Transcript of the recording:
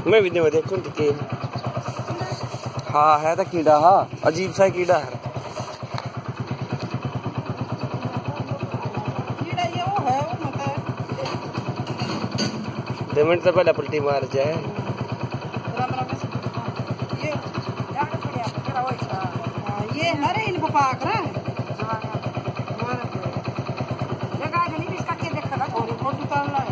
मैं वीडियो में देखूं तो के हाँ है तो कीड़ा हाँ अजीब सा कीड़ा है। दो मिनट से पहले पलटी मार जाए। ये हरे इनको पाक रहा है ये गाय नहीं इसका क्या देखा था फोटो उतार ला